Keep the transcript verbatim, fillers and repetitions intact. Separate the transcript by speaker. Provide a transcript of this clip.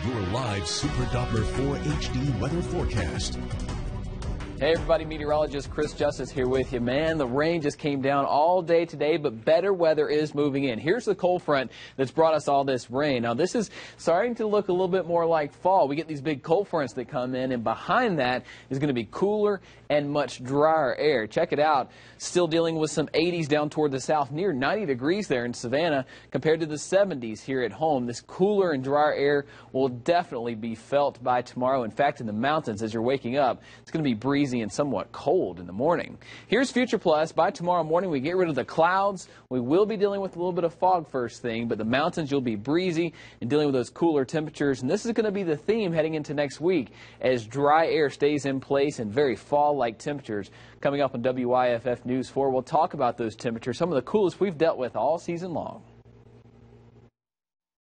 Speaker 1: your live Super Doppler four H D weather forecast.
Speaker 2: Hey everybody, meteorologist Chris Justice here with you. Man, the rain just came down all day today, but better weather is moving in. Here's the cold front that's brought us all this rain. Now this is starting to look a little bit more like fall. We get these big cold fronts that come in, and behind that is going to be cooler and much drier air. Check it out. Still dealing with some eighties down toward the south, near ninety degrees there in Savannah compared to the seventies here at home. This cooler and drier air will definitely be felt by tomorrow. In fact, in the mountains as you're waking up, it's going to be breezy and somewhat cold in the morning. Here's Future Plus. By tomorrow morning, we get rid of the clouds. We will be dealing with a little bit of fog first thing, but the mountains, you'll be breezy and dealing with those cooler temperatures. And this is going to be the theme heading into next week as dry air stays in place and very fall-like temperatures. Coming up on W Y F F News four, we'll talk about those temperatures, some of the coolest we've dealt with all season long.